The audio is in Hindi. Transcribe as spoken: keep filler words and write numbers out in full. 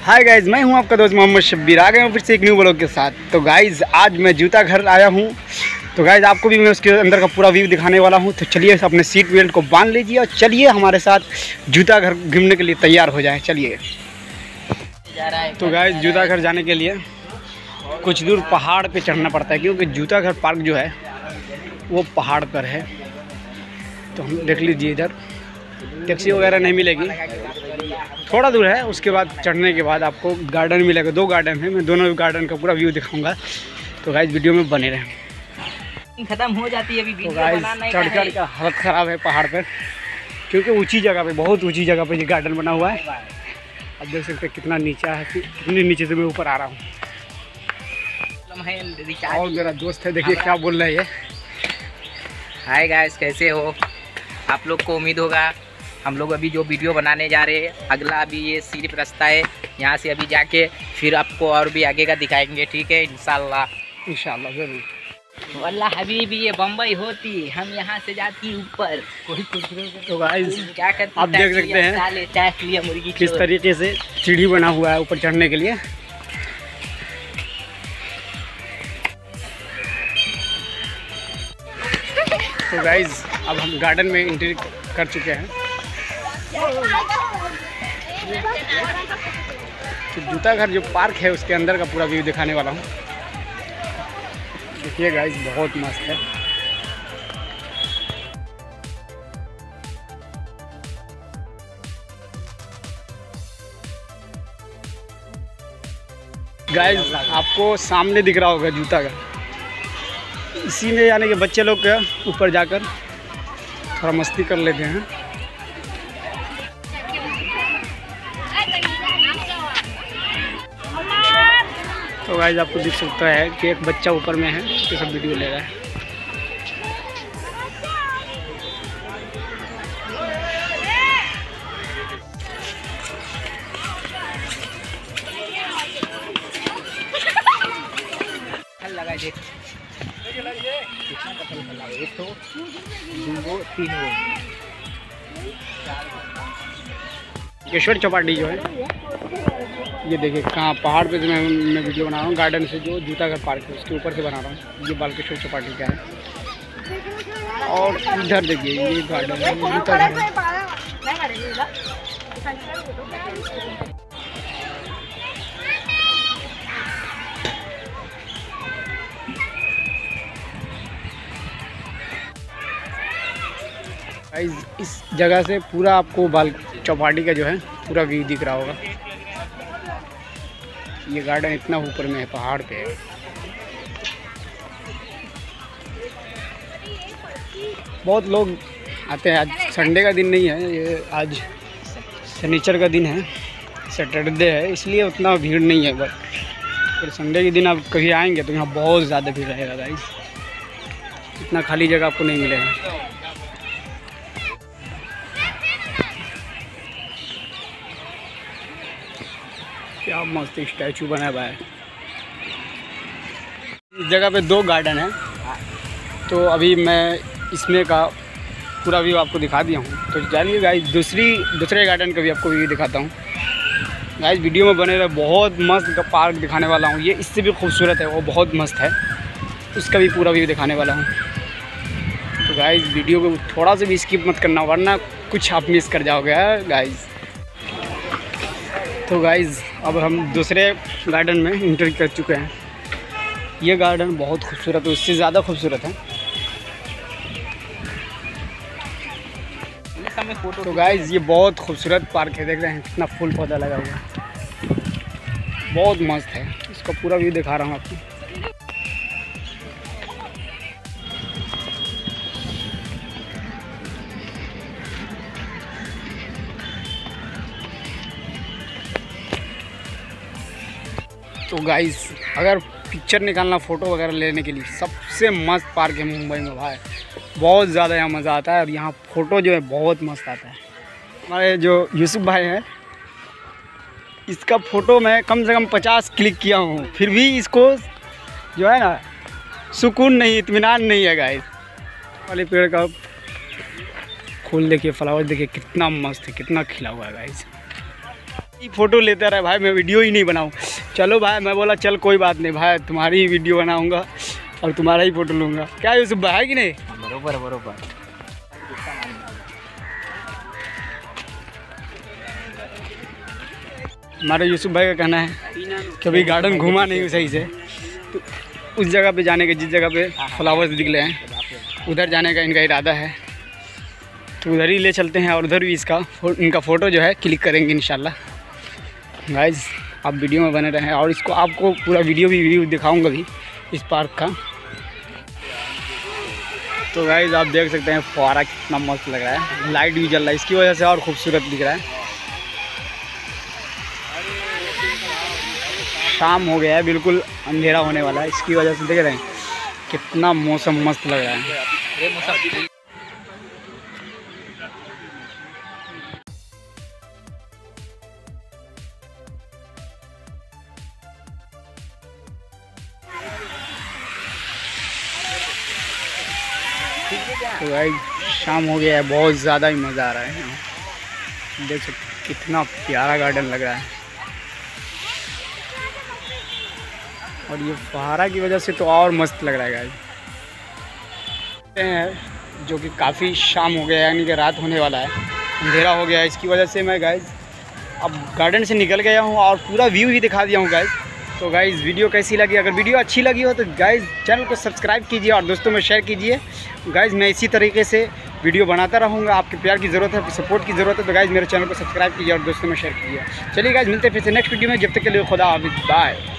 हाय गाइज़, मैं हूं आपका दोस्त मोहम्मद शब्बीर। आ गए हूं फिर से एक न्यू ब्लॉग के साथ। तो गाइज़ आज मैं जूता घर आया हूं। तो गाइज़ आपको भी मैं उसके अंदर का पूरा व्यू दिखाने वाला हूं। तो चलिए अपने सीट बेल्ट को बांध लीजिए और चलिए हमारे साथ जूता घर घूमने के लिए तैयार हो जाए। चलिए। तो गाइज़ जूता घर जाने के लिए कुछ दूर पहाड़ पर चढ़ना पड़ता है, क्योंकि जूता घर पार्क जो है वो पहाड़ पर है। तो हम देख लीजिए, इधर टैक्सी वगैरह नहीं मिलेगी, थोड़ा दूर है। उसके बाद चढ़ने के बाद आपको गार्डन मिलेगा। दो गार्डन है, मैं दोनों गार्डन का पूरा व्यू दिखाऊंगा। तो गाइस वीडियो में बने रहें। खत्म हो जाती है अभी वीडियो बनाना है। चढ़ चढ़ का हालत ख़राब है पहाड़ पर, क्योंकि ऊंची जगह पे, बहुत ऊंची जगह पे ये गार्डन बना हुआ है। आप देख सकते हैं कितना नीचा है, कितनी नीचे से मैं ऊपर आ रहा हूँ। और मेरा दोस्त है, देखिए क्या बोल रहा है ये। हाय गाइस, कैसे हो आप लोग को? उम्मीद होगा हम लोग अभी जो वीडियो बनाने जा रहे हैं, अगला अभी ये सिर्फ रास्ता है, यहाँ से अभी जाके फिर आपको और भी आगे का दिखाएंगे। ठीक है, इंशाल्लाह इंशाल्लाह ज़रूर। वल्लाह हबीबी ये बम्बई होती, हम यहाँ से जाती ऊपर। तो गाइस क्या करते, आप देख सकते हैं मुर्गी किस तरीके से सीढ़ी बना हुआ है ऊपर चढ़ने के लिए। तो गाइस अब हम गार्डन में एंट्री कर चुके हैं। तो जूता घर जो पार्क है उसके अंदर का पूरा व्यू दिखाने वाला हूँ। देखिए गाइस बहुत मस्त है। गाइस आपको सामने दिख रहा होगा जूता घर, इसी में यानी कि बच्चे लोग के ऊपर जाकर थोड़ा मस्ती कर लेते हैं। तो गाइस आपको दिख सकता है कि एक बच्चा ऊपर में है, उसके सब वीडियो ले रहा है। लगा देख कितना पत्थर लगा, एक तो दो तीन वो केशवर चौपाटी जो है, ये देखिए कहाँ पहाड़ पे जो मैं मैं वीडियो बना रहा हूँ। गार्डन से जो जूता घर पार्क है उसके ऊपर से बना रहा हूँ। ये बालकेश्वर चौपाटी का है। और इधर देखिए ये गार्डन है, जूता घर है। इस जगह से पूरा आपको बाल चौपाटी का जो है पूरा व्यू दिख रहा होगा। ये गार्डन इतना ऊपर में है, पहाड़ पे है। बहुत लोग आते हैं। आज संडे का दिन नहीं है, ये आज शनिचर का दिन है, सैटरडे है, इसलिए उतना भीड़ नहीं है। बट फिर संडे के दिन आप कभी आएंगे तो यहाँ बहुत ज़्यादा भीड़ रहेगा गाइस। इतना खाली जगह आपको नहीं मिलेगा। क्या मस्त स्टैचू बना हुआ है। इस जगह पे दो गार्डन है, तो अभी मैं इसमें का पूरा व्यू आपको दिखा दिया हूँ। तो जानिए गाइस दूसरी दूसरे गार्डन का भी आपको व्यू दिखाता हूँ। गाइस वीडियो में बने रहे, बहुत मस्त पार्क दिखाने वाला हूँ। ये इससे भी खूबसूरत है, वो बहुत मस्त है, उसका भी पूरा व्यू दिखाने वाला हूँ। तो गाइस वीडियो को थोड़ा सा भी स्किप मत करना, वरना कुछ आप मिस कर जाओगे गाइस। तो गाइज़ अब हम दूसरे गार्डन में एंटर कर चुके हैं। ये गार्डन बहुत खूबसूरत है, उससे ज़्यादा खूबसूरत है। तो गाइज़ ये बहुत खूबसूरत पार्क है, देख रहे हैं कितना फूल पौधा लगा हुआ है, बहुत मस्त है। इसका पूरा व्यू दिखा रहा हूँ आपको। तो गाइस अगर पिक्चर निकालना, फ़ोटो वगैरह लेने के लिए सबसे मस्त पार्क है मुंबई में भाई। बहुत ज़्यादा यहाँ मज़ा आता है और यहाँ फ़ोटो जो है बहुत मस्त आता है। हमारे जो यूसुफ भाई हैं, इसका फ़ोटो मैं कम से कम पचास क्लिक किया हूँ, फिर भी इसको जो है ना सुकून नहीं, इत्मीनान नहीं है गाइस। वाले पेड़ का फूल देखिए, फ्लावर देखिए कितना मस्त है, कितना खिला हुआ है गाइस। फ़ोटो लेता रहे भाई, मैं वीडियो ही नहीं बनाऊँ। चलो भाई, मैं बोला चल कोई बात नहीं भाई, तुम्हारी ही वीडियो बनाऊँगा और तुम्हारा ही फ़ोटो लूँगा। क्या यूसुफ भाई कि नहीं? बरोबर बरोबर। हमारे यूसुफ भाई का कहना है कि अभी गार्डन घूमा नहीं हूँ सही से, तो उस जगह पे जाने के जिस जगह पे फ्लावर्स निकले हैं उधर जाने का इनका इरादा है, तो उधर ही ले चलते हैं और उधर भी इसका इनका फ़ोटो जो है क्लिक करेंगे इंशाल्लाह। गाइस आप वीडियो में बने रहें और इसको आपको पूरा वीडियो भी व्यू दिखाऊंगा भी इस पार्क का। तो गाइस आप देख सकते हैं फुहारा कितना मस्त लग रहा है, लाइट भी जल रहा है, इसकी वजह से और खूबसूरत दिख रहा है। शाम हो गया है, बिल्कुल अंधेरा होने वाला है, इसकी वजह से देख रहे हैं कितना मौसम मस्त लग रहा है। ये मौसम तो भाई शाम हो गया है, बहुत ज़्यादा ही मज़ा आ रहा है। देख सकते कितना प्यारा गार्डन लग रहा है और ये फुहारा की वजह से तो और मस्त लग रहा है गाइस। जो कि काफ़ी शाम हो गया है, यानी कि रात होने वाला है, अंधेरा हो गया है, इसकी वजह से मैं गाइस अब गार्डन से निकल गया हूँ और पूरा व्यू ही दिखा दिया हूँ गाइस। तो गाइस वीडियो कैसी लगी? अगर वीडियो अच्छी लगी हो तो गाइस चैनल को सब्सक्राइब कीजिए और दोस्तों में शेयर कीजिए। गाइस मैं इसी तरीके से वीडियो बनाता रहूँगा, आपके प्यार की ज़रूरत है, आपकी सपोर्ट की ज़रूरत है, तो गाइस मेरे चैनल को सब्सक्राइब कीजिए और दोस्तों में शेयर कीजिए। चलिए गाइस मिलते हैं फिर से नेक्स्ट वीडियो में, जब तक के लिए खुदा हाफिज़, बाय।